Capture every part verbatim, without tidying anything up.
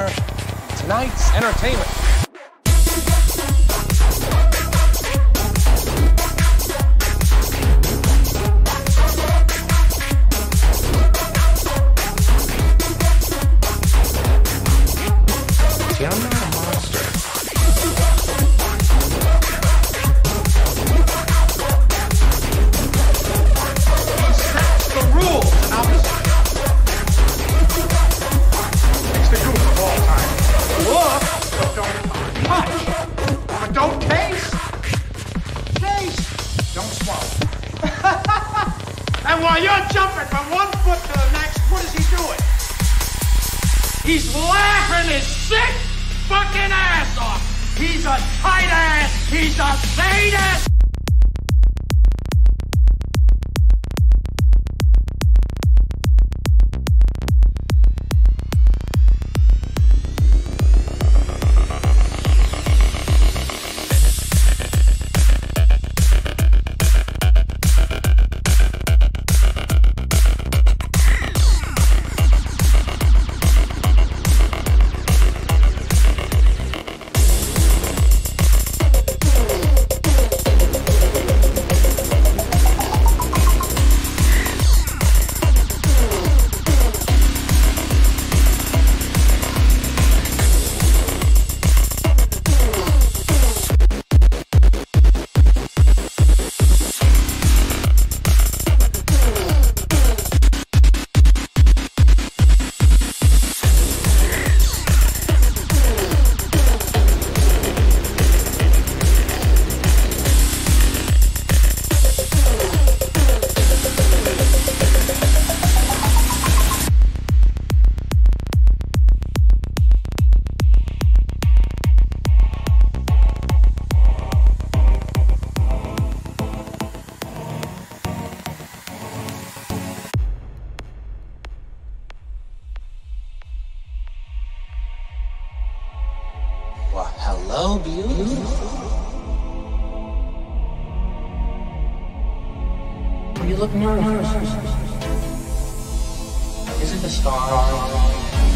in tonight's entertainment. See, I'm not a monster. He sets the rules, and I'll be... It's the goof of all time. Look, but don't touch. But don't taste. Taste. Don't swallow. And while you're jumping from one foot to the next, what is he doing? He's laughing his sick fucking ass off. He's a tight ass. He's a sadist. Well, hello, beautiful. You look nervous. Is it the star?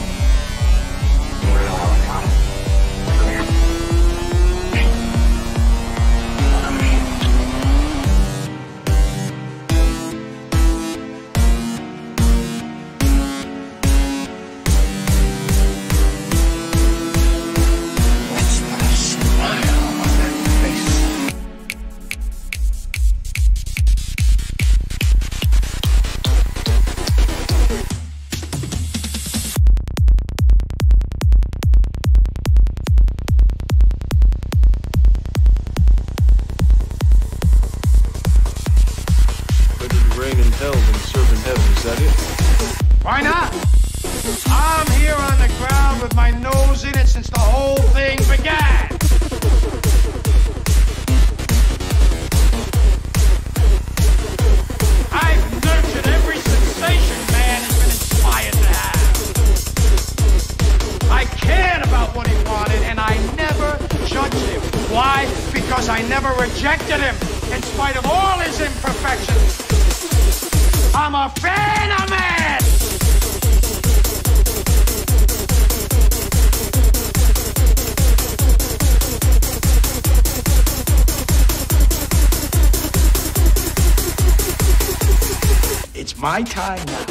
Why not? I'm here on the ground with my nose in it since the whole thing began. I've nurtured every sensation man has been inspired to have. I cared about what he wanted, and I never judged him. Why? Because I never rejected him, in spite of all his imperfections. I'm a fan of man! It's my time now.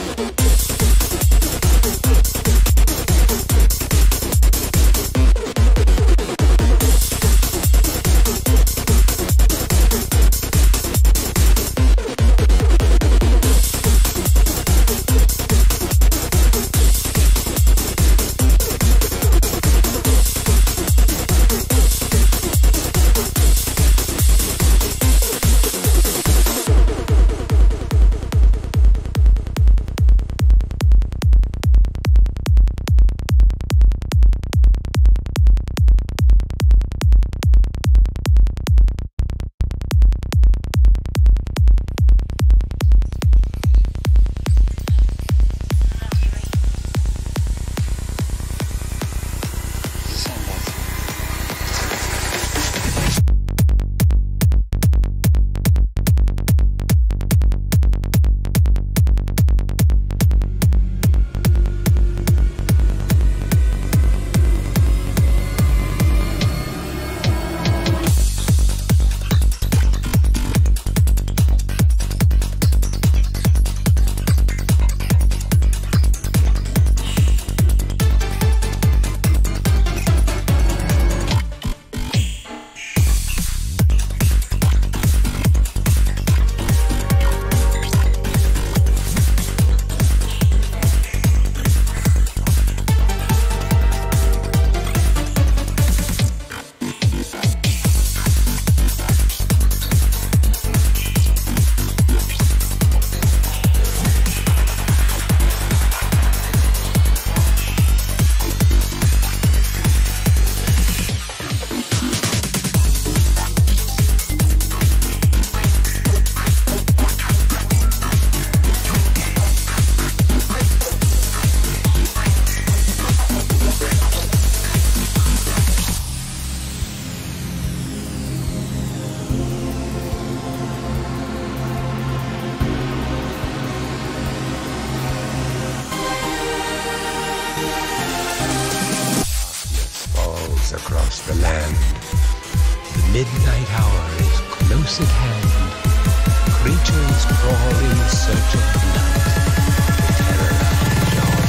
tracks across the land. The midnight hour is close at hand. Creatures crawl in search of blood. Terror jaws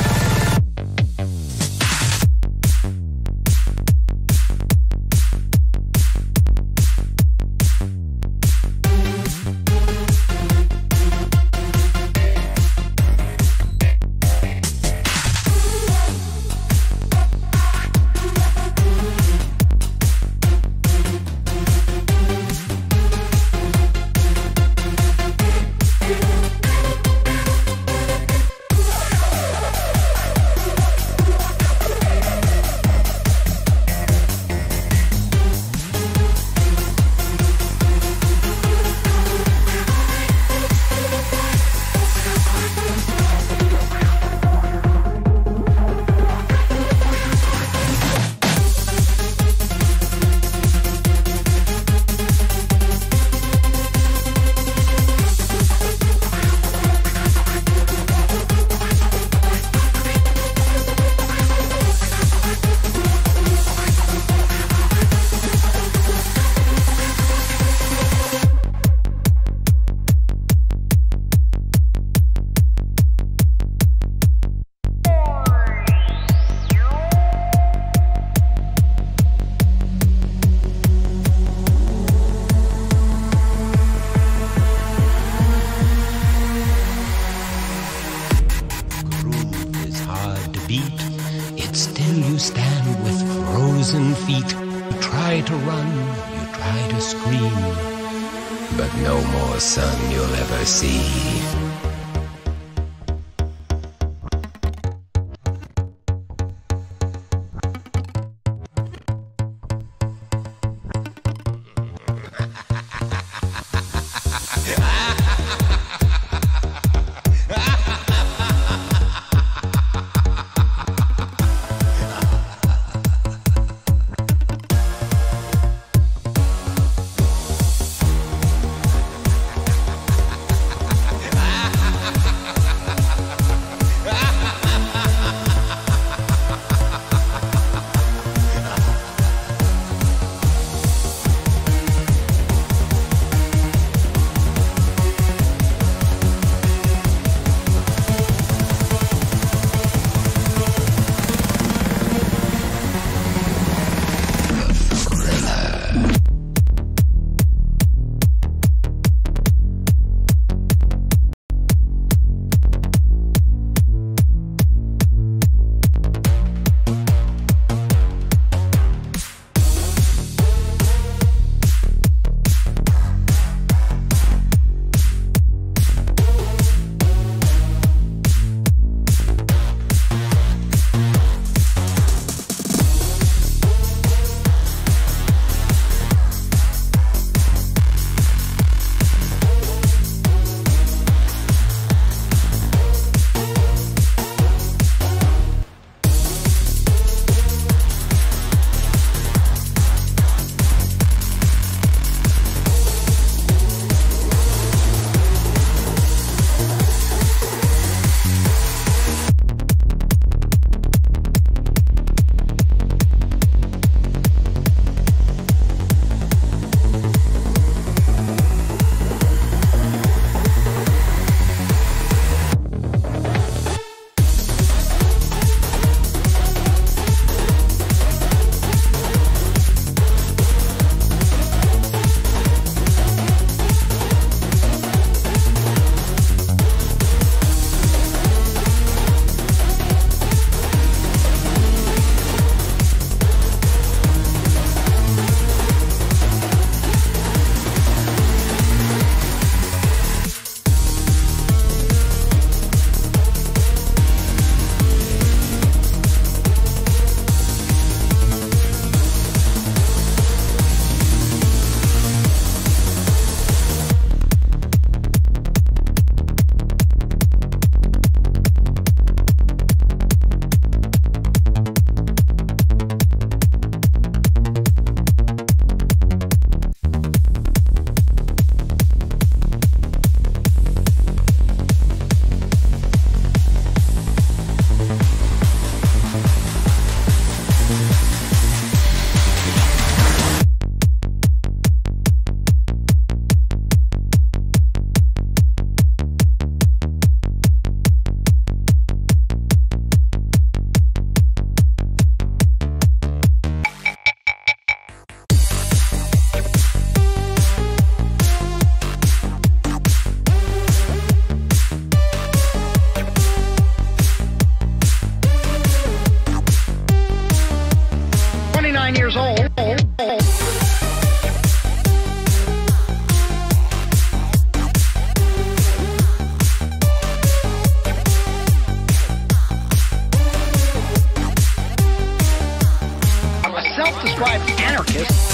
yet still you stand with frozen feet. You try to run, you try to scream, but no more sun you'll ever see. Ah! twenty-nine years old. I'm a self-described anarchist.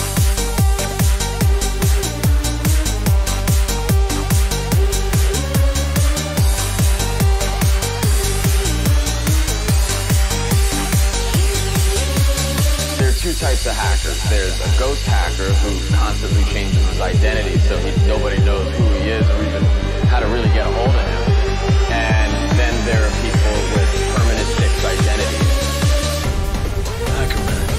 Two types of hackers. There's a ghost hacker who constantly changes his identity so he, nobody knows who he is or even how to really get a hold of him. And then there are people with permanent fixed identities. Hackerman.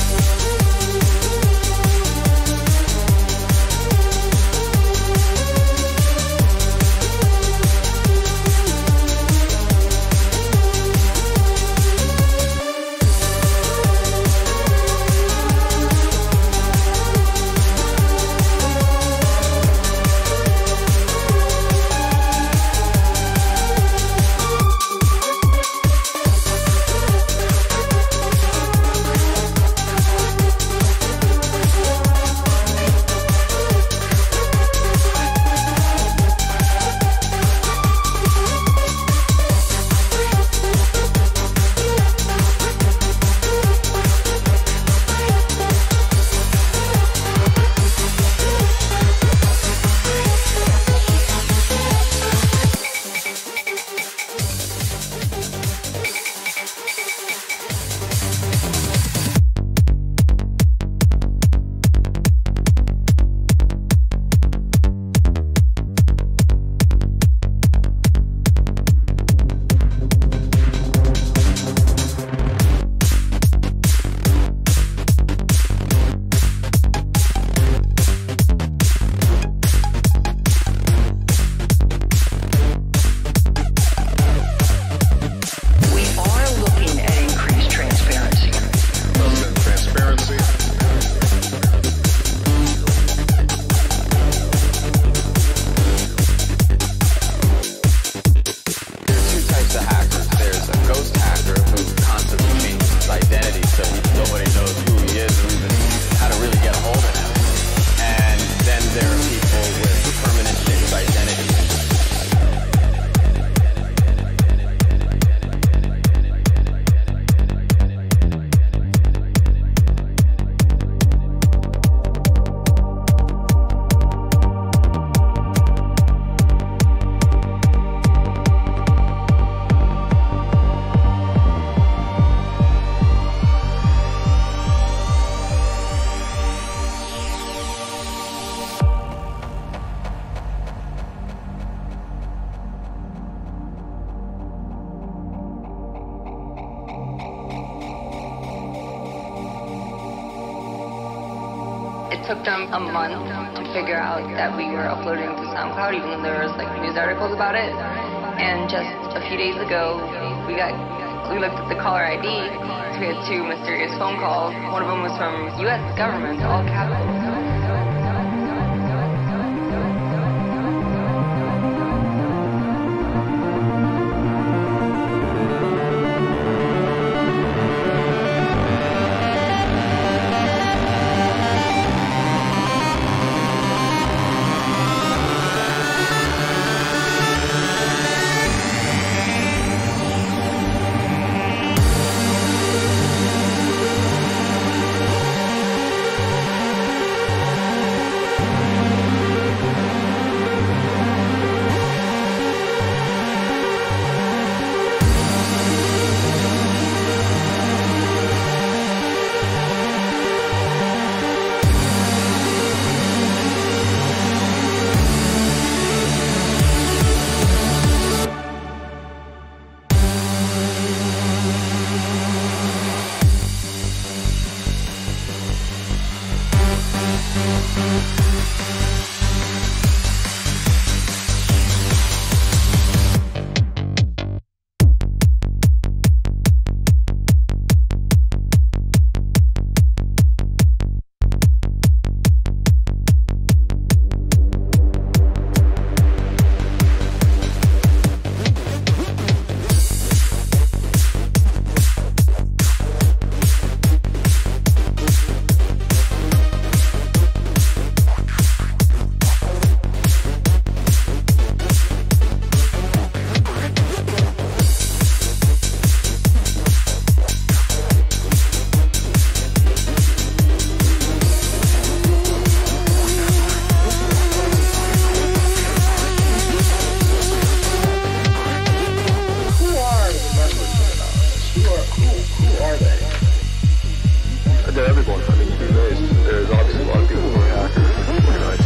It took them a month to figure out that we were uploading to Soundcloud, even though there was like news articles about it. And just a few days ago, we got we looked at the caller I D. So we had two mysterious phone calls. One of them was from U S government, all capitals. to everyone. I mean, you'd be amazed. There's obviously a lot of people who are hackers and organize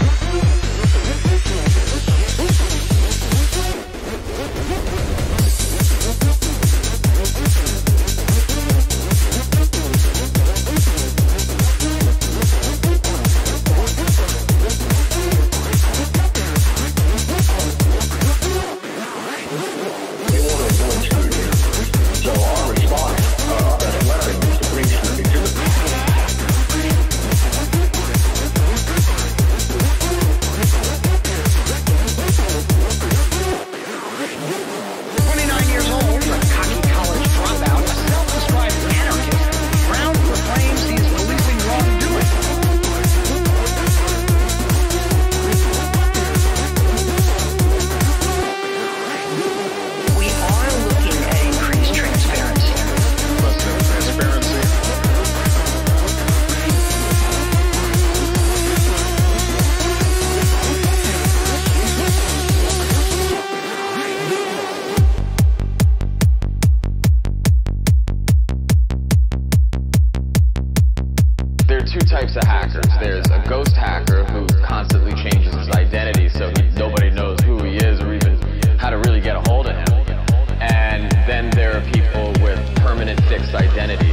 types of hackers. There's a ghost hacker who constantly changes his identity so he, nobody knows who he is or even how to really get a hold of him. And then there are people with permanent fixed identities.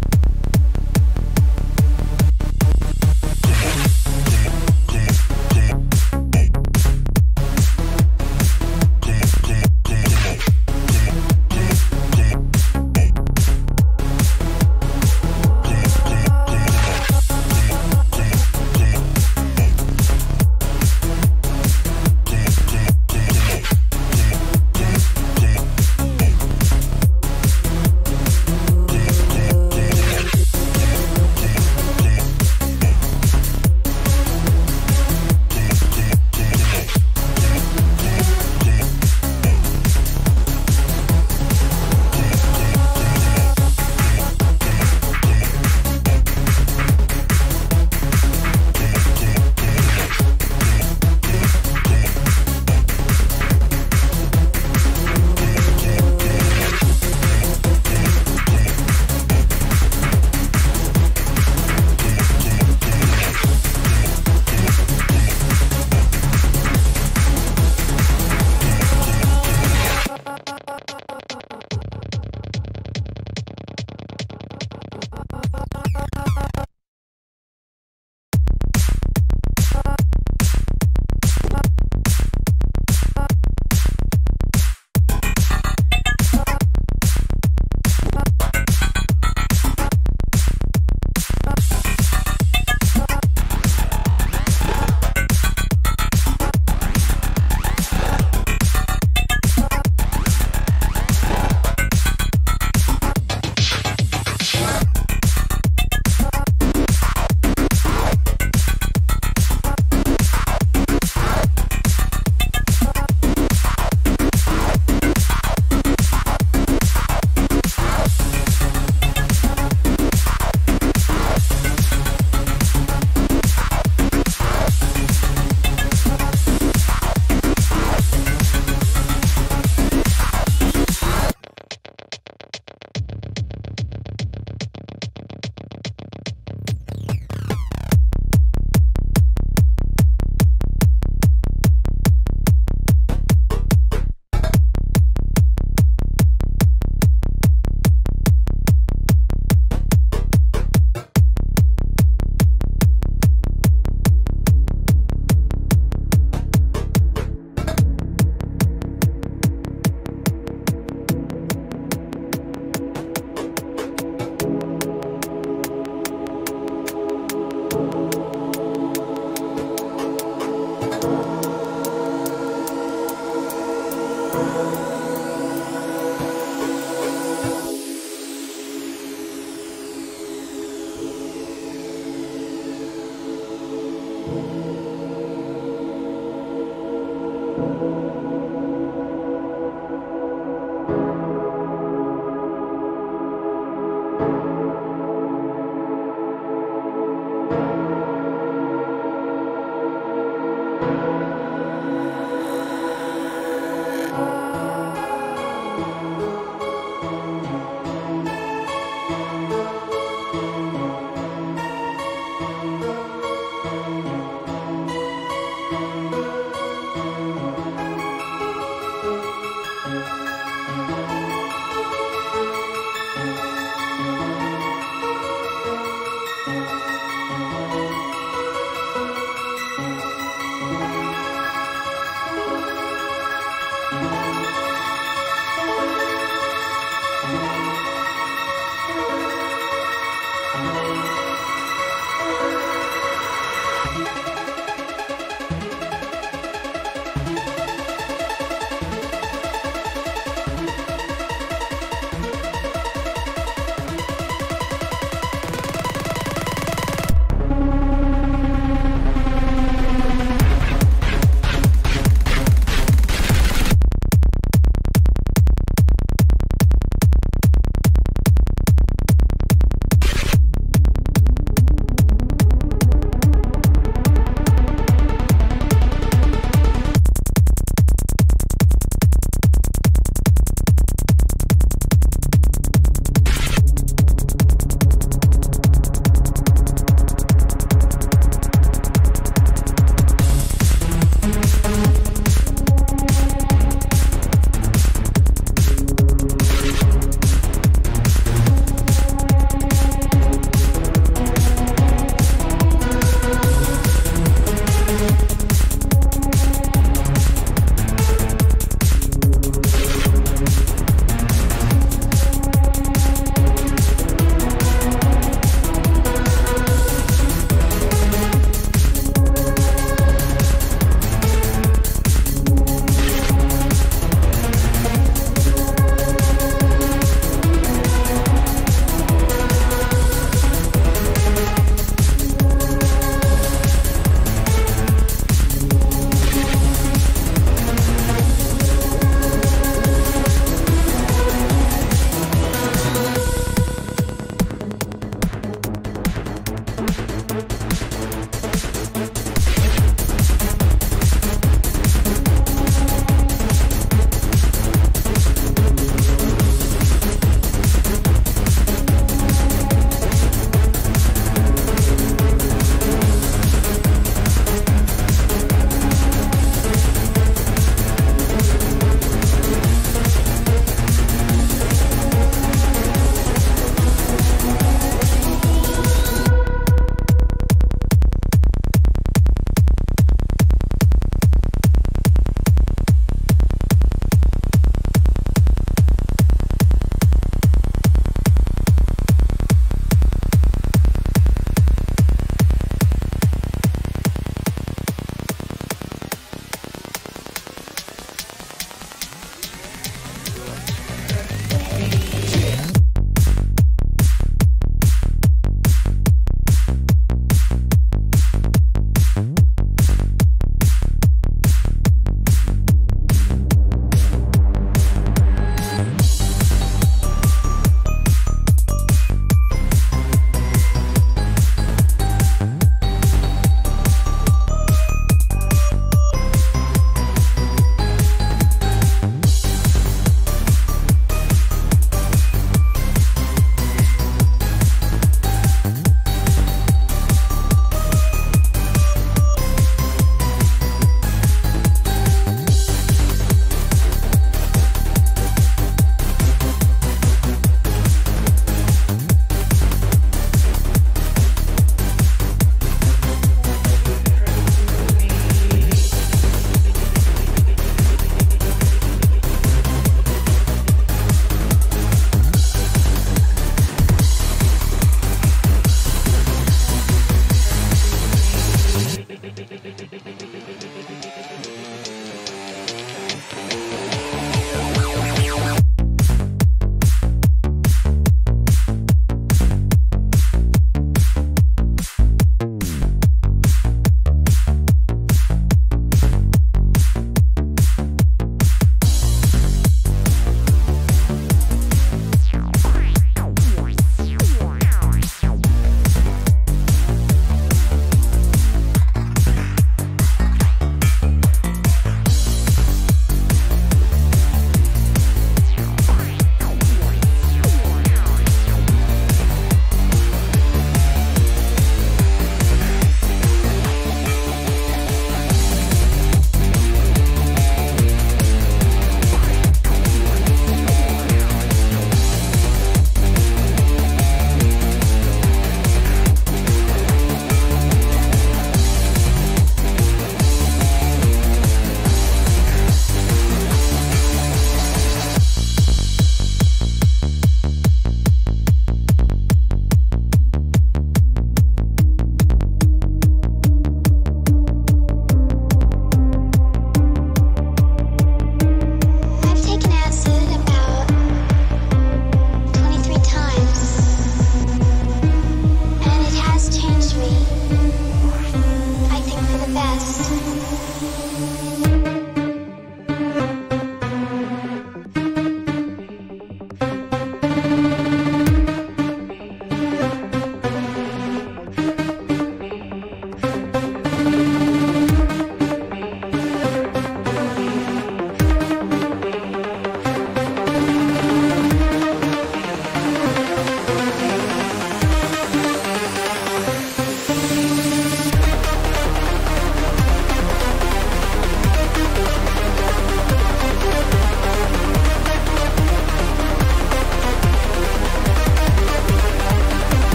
Come on.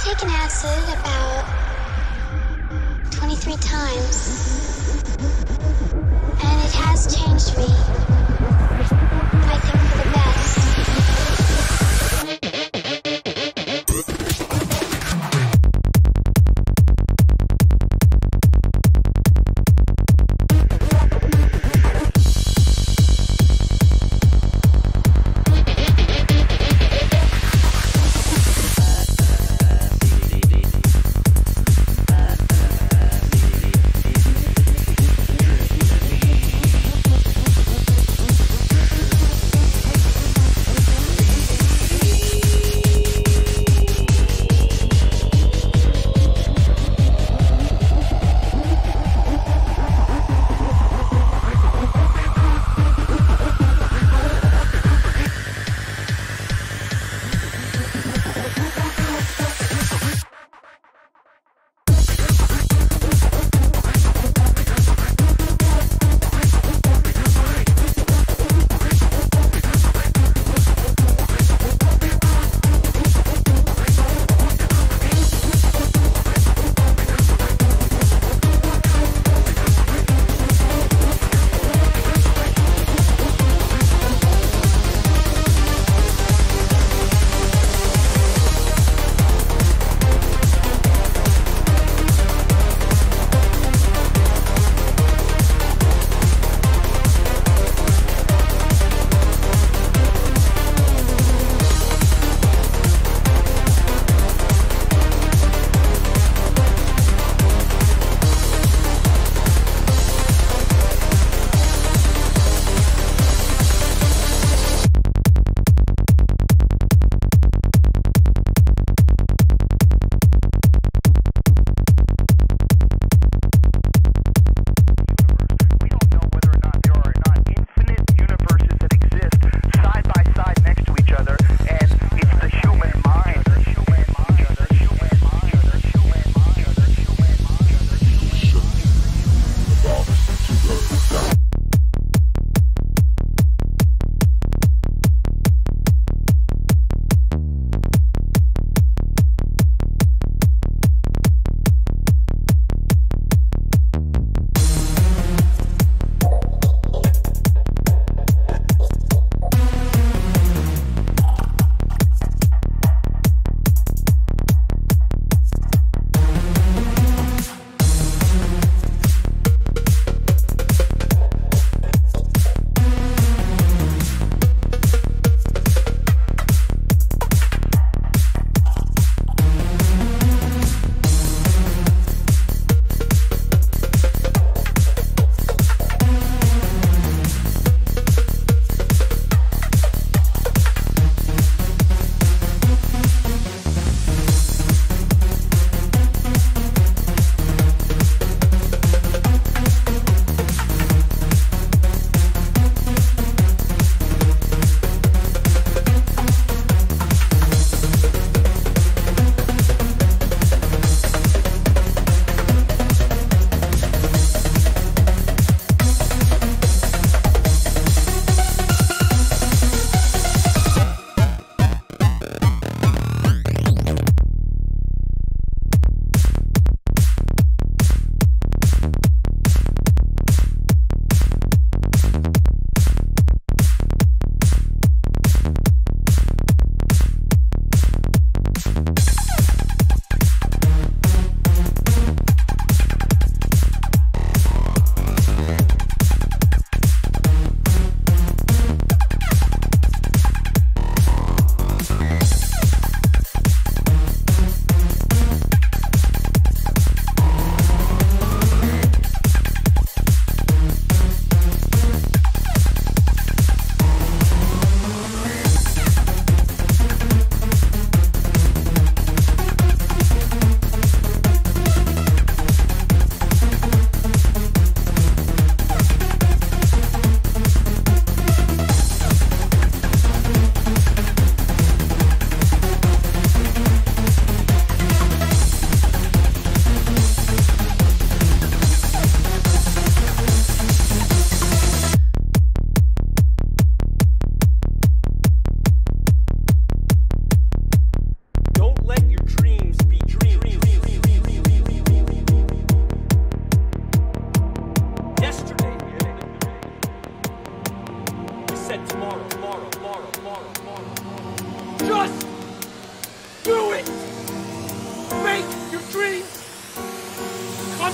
taken acid about twenty-three times, and it has changed me. I think for the best.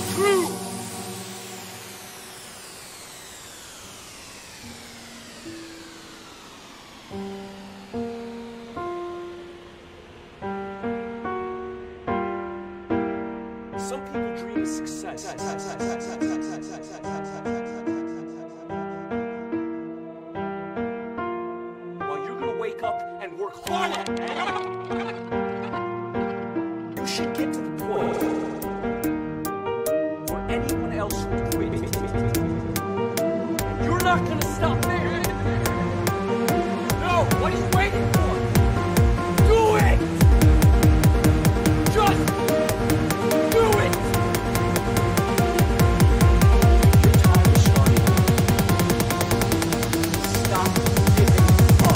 true. Some people dream of success. While you're gonna wake up and work hard at it. You should get to the point where anyone else would quit. And you're not gonna stop there. No, what are you waiting for? Do it! Just do it! Your time is starting. Stop giving up.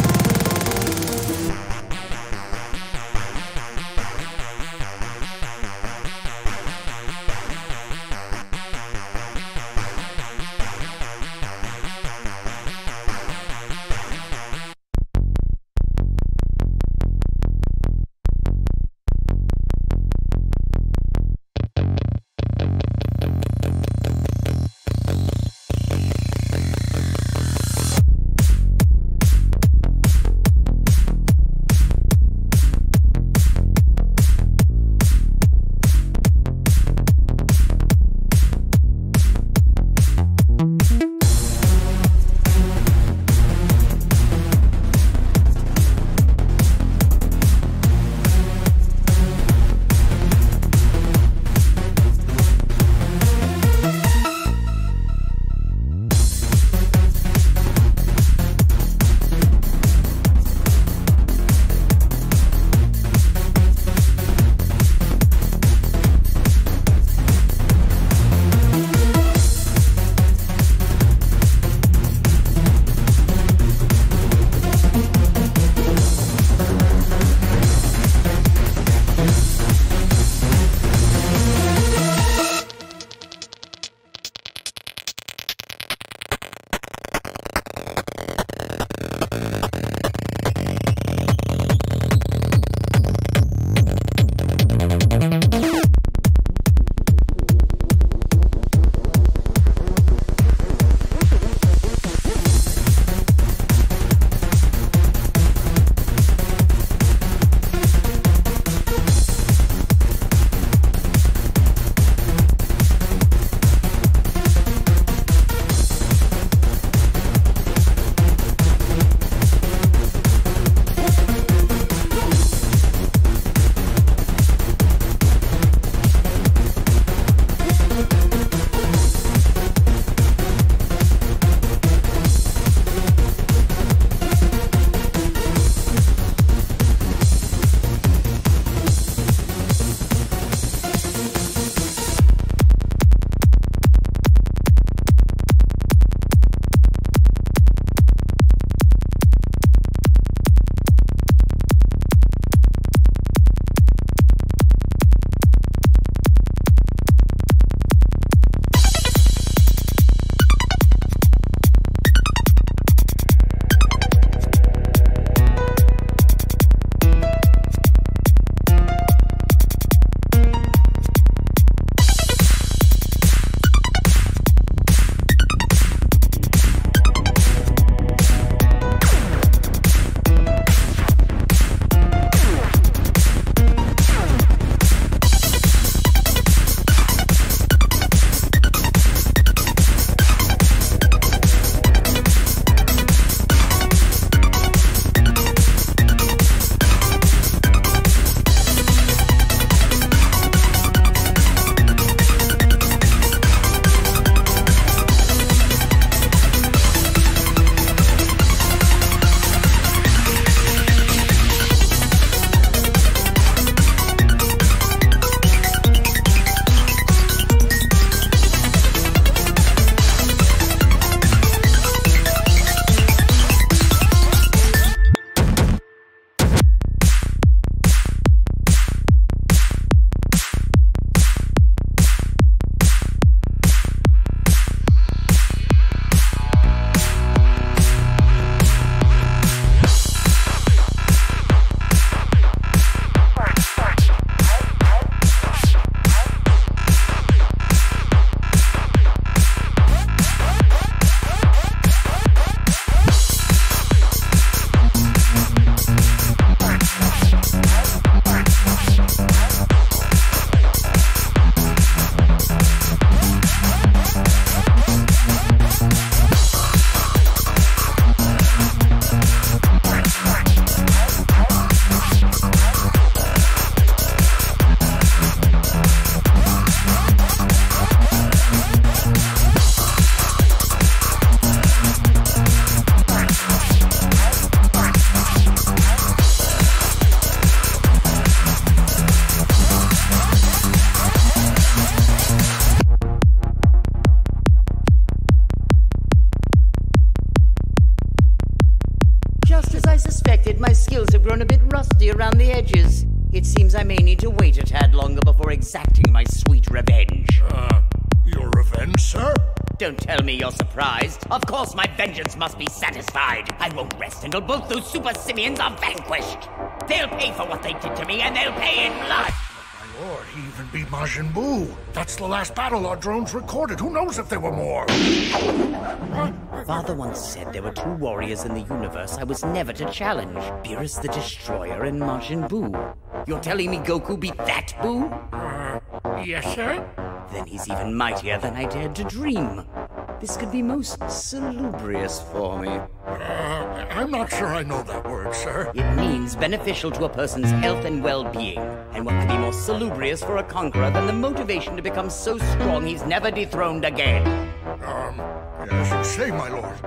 rusty around the edges. It seems I may need to wait a tad longer before exacting my sweet revenge. Uh, your revenge, sir? Don't tell me you're surprised. Of course my vengeance must be satisfied. I won't rest until both those super simians are vanquished. They'll pay for what they did to me, and they'll pay in blood. My lord, he even beat Majin Buu. That's the last battle our drones recorded. Who knows if there were more? Father once said there were two warriors in the universe I was never to challenge. Beerus the Destroyer and Majin Buu. You're telling me Goku beat that Buu? Uh, yes, sir? Then he's even mightier than I dared to dream. This could be most salubrious for me. Uh, I'm not sure I know that word, sir. It means beneficial to a person's health and well-being. And what could be more salubrious for a conqueror than the motivation to become so strong he's never dethroned again? Um, as you say, my lord.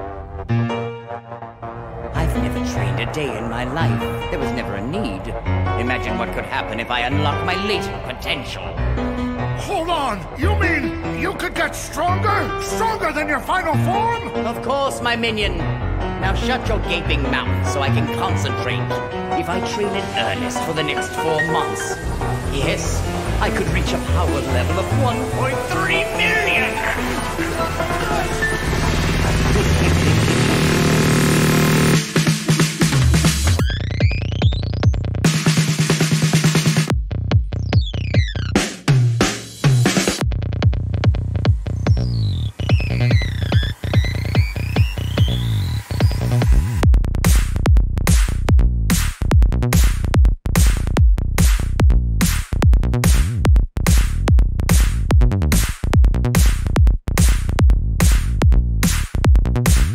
I've never trained a day in my life. There was never a need. Imagine what could happen if I unlock my latent potential. Hold on! You mean you could get stronger? Stronger than your final form? Of course, my minion. Now shut your gaping mouth so I can concentrate. If I train in earnest for the next four months, yes, I could reach a power level of one point three million! You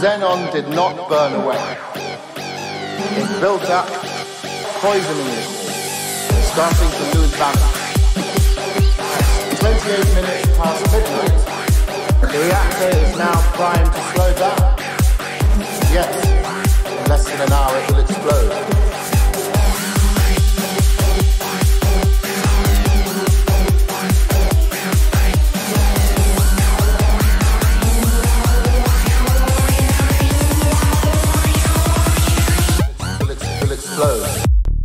xenon did not burn away. It built up, poisoning the core, starting to lose balance. twenty-eight minutes past midnight, the reactor is now primed to slow down. Yes, in less than an hour it will explode. Will explode.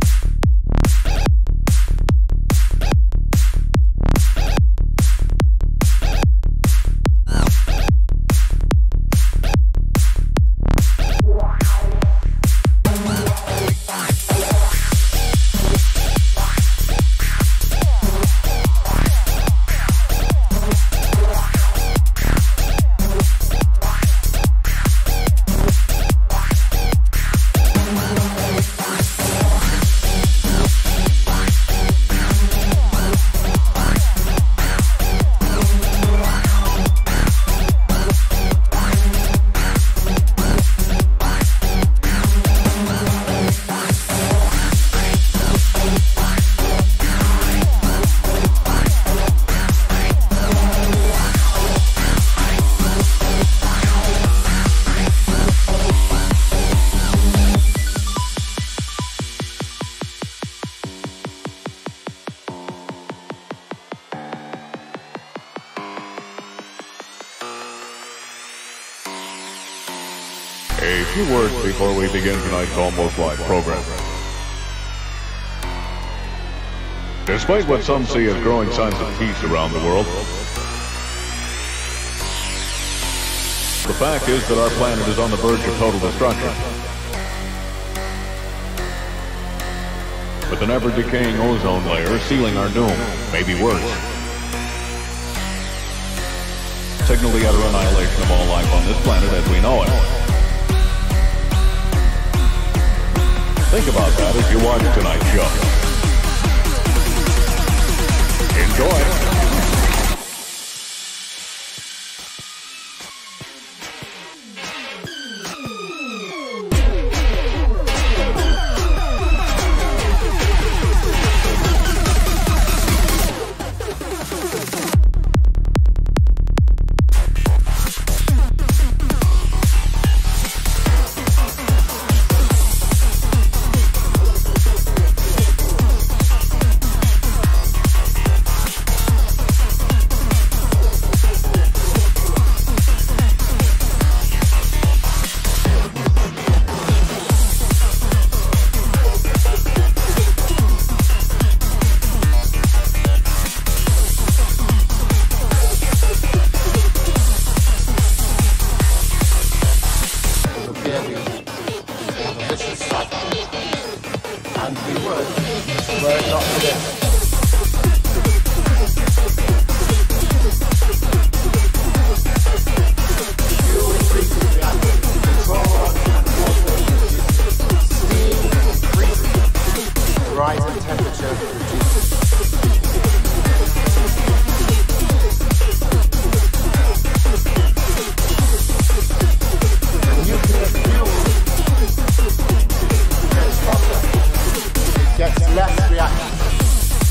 A few words before we begin tonight's almost live program. Despite what some see as growing signs of peace around the world, the fact is that our planet is on the verge of total destruction. With an ever-decaying ozone layer sealing our doom, maybe worse. Signal the utter annihilation of all life on this planet as we know it. Think about that as you watch tonight's show. Enjoy. Gets less reaction.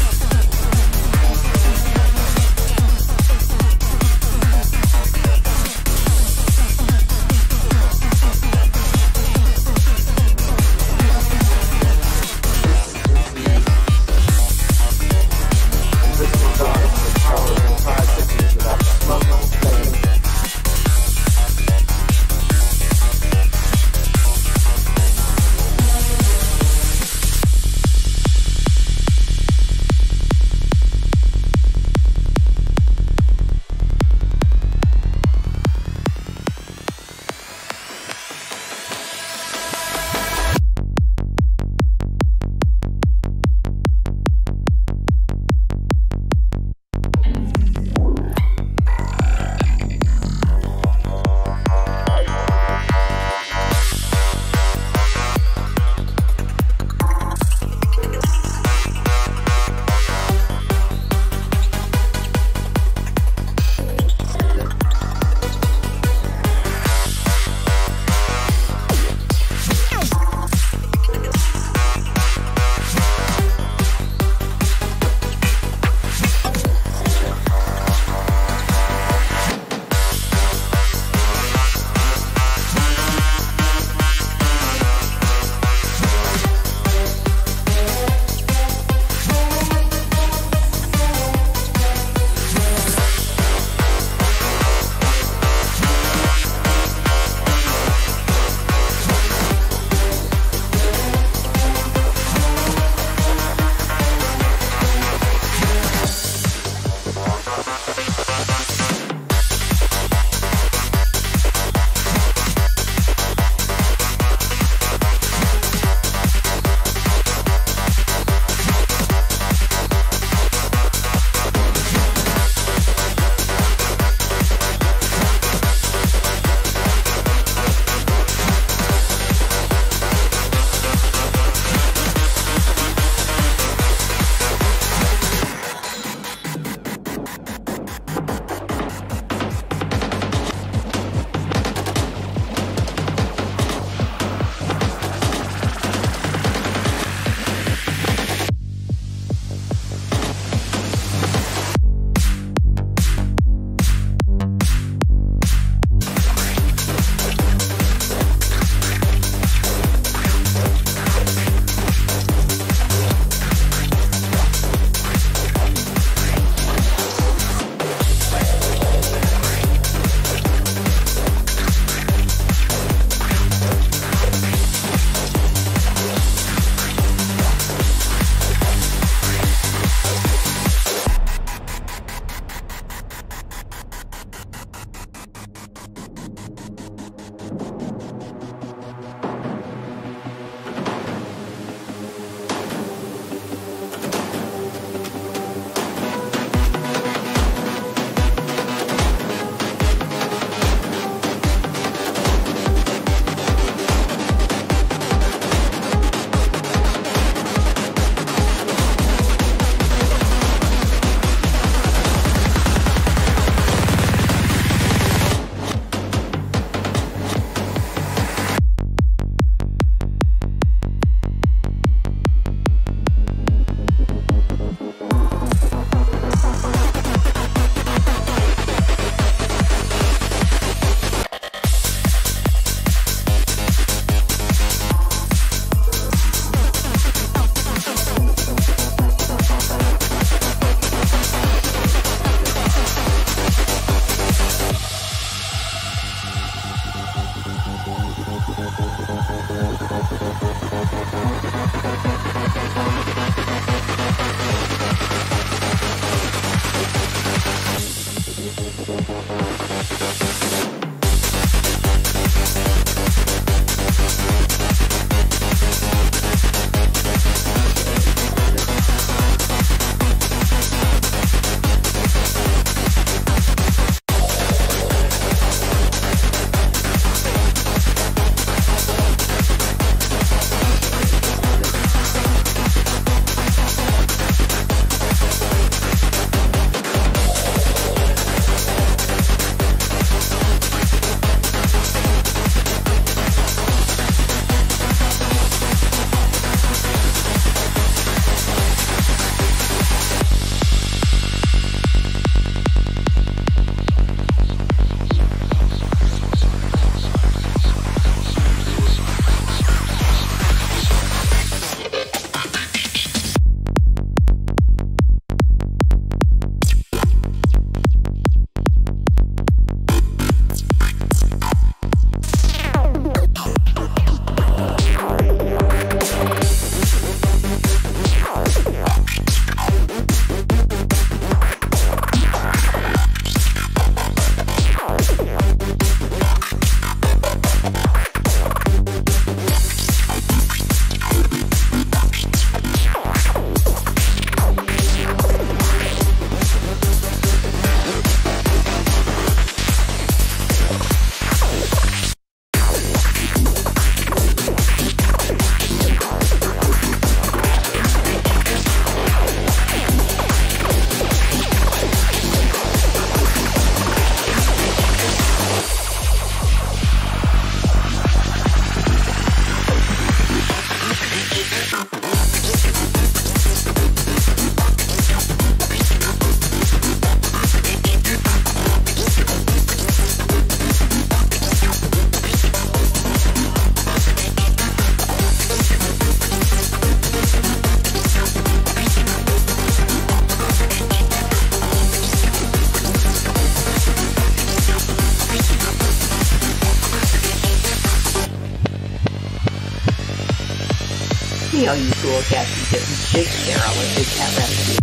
See how you cool cats and kittens shake there on a big cat rescue.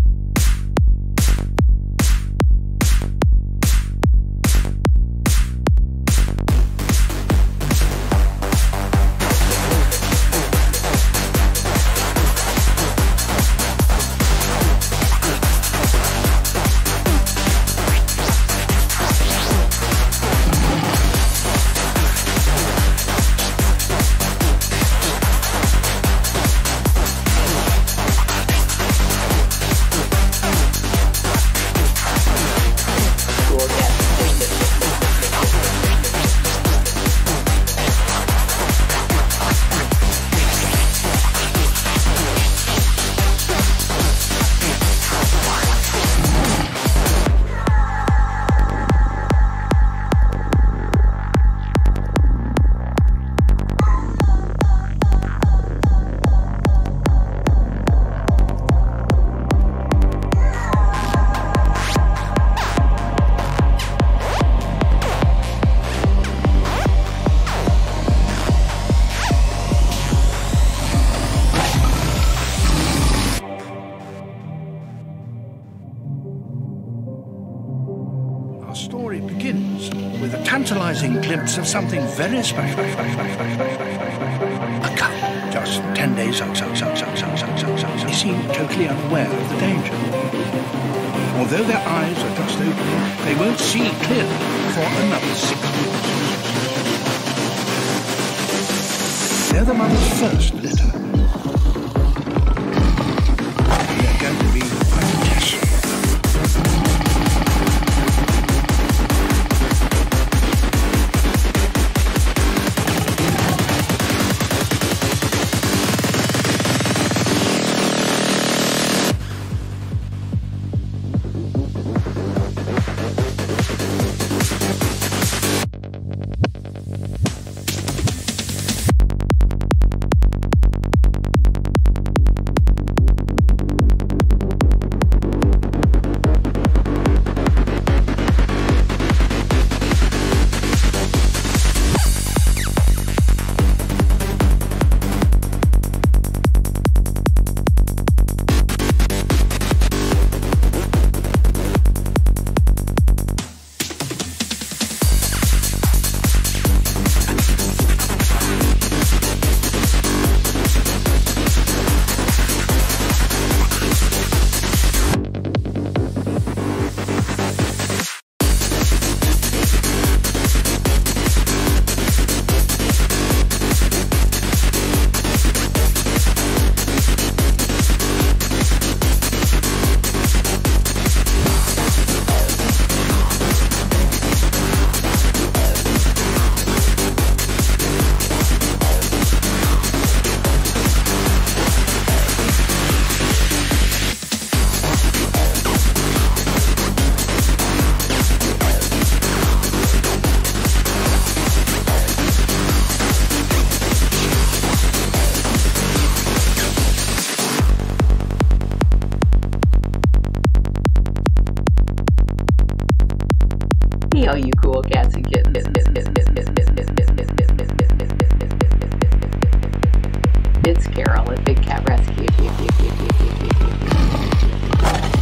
Story begins with a tantalizing glimpse of something very special. A couple, just ten days old, they seem totally unaware of the danger. Although their eyes are just open, they won't see clearly for another six weeks. They're the mother's first litter. They're going to be quite a test. did scare all at Big Cat Rescue.